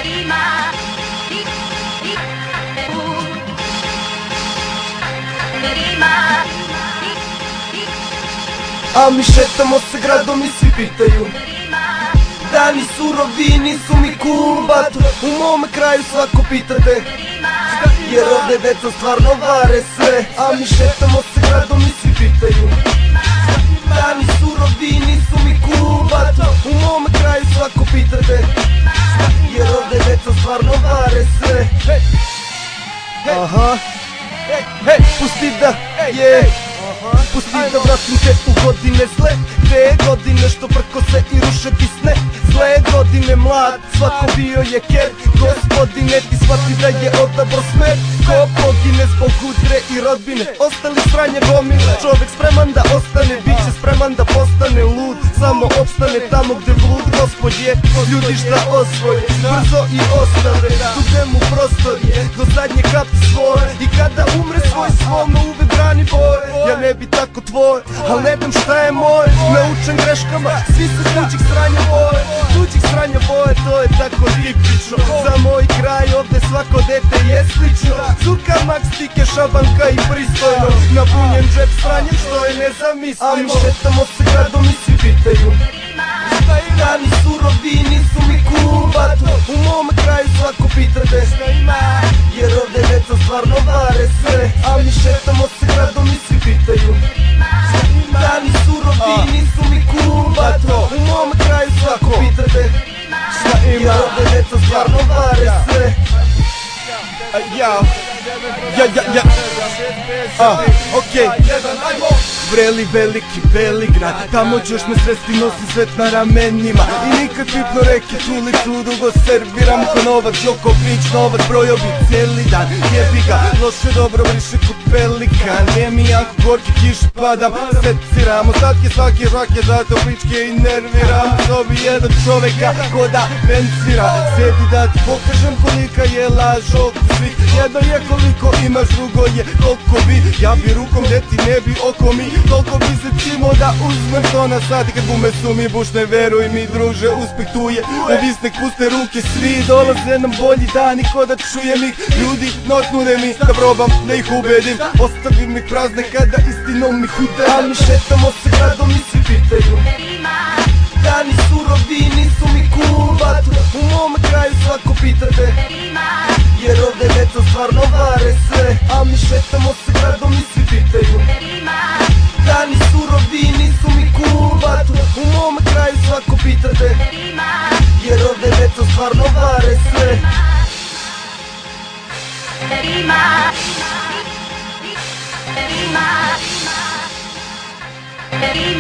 A mi šetamo se gradom i svi pitaju. Dani surovi, nisu mi cool, bato. U mome kraju svako pitate, jer ovde deca stvarno vare sve. A mi šetamo se gradom i svi pitaju. Dani surovi, nisu mi cool, bato. U mome kraju svako pitate, jer ovde deca stvarno vare sve. Aha, hej, pusti da, pusti da vratim te u godine zle. Te godine što prkose i ruše ti sne. Zle godine mlad, svako bio je ker. Gospodine ti shvati da je odabro smer. Ko pogine zbog udre i rodbine, ostali sranje gomile. Čovek spreman da ostane, bit će spreman da postane lud. Samo opstane tamo gde blud Gospod je. Ljudi šta osvoje, brzo i ostave. Tude mu prostorije, do zadnje kapi svoje. I kada umre svoj svome uvek brani boje. Ja ne bi tako tvoj, al ne dam šta je moje. Naučen greškama, svi se tuđih sranja boje. Tuđih sranja boje, to je tako tipično. Za moj kraj ovde svako dete je slično. Zuka, Max, Tike, šabanka i pristojno. Napunjen džep sranjem što je nezamislivo. A mi šetamo se gradom i svi pitaju. Dani surovi, nisu mi cool, bato. U mome kraju svako pitate, jer ovde deca stvarno vare sve. A mi šetamo se gradom i svi pitaju. Dani surovi, nisu mi cool, bato. U mome kraju svako pitate, jer ovde deca stvarno vare sve. Okej, vreli veliki beli grad, tamo ćeš me sresti, nosi svet na ramenima. I nikad pipno reke, tulicu dugo serviram. Ko Novak Đoković, Novak brojovi cijeli dan. Jebi ga, loše dobro vriše kod pelikan. Nemi jako gorki kiš padam, seciramo statke svake žake, zato pričke i nerviram. Zobi jedan čoveka ko da vencira, sjedi da ti pokažem kolika je laž oko svih. Jedno je koliko imaš, drugo je koliko bi. Ja bi rukom gde ti ne bi oko mi. Toliko bi se cimo da uzmem to na sati. Kad gume su mi bušne, veruj mi druže, uspeh tu je. Uvisnek puste ruke, svi dolaze nam bolji dani, ko da čujem ih. Ljudi notnude mi da probam da ih ubedim. Ostavim ih prazne kada istinom ih udem. A mi šetamo se gradom i svi pitaju. Dani surovi, nisu mi cool, bato. U mome kraju svako pitate, jer ovde deca stvarno vare sve. A mi šetamo se gradom i svi pitaju. Dani surovi, nisu mi cool, bato. U mome kraju svako pitate, jer ovde deca stvarno vare sve. Rima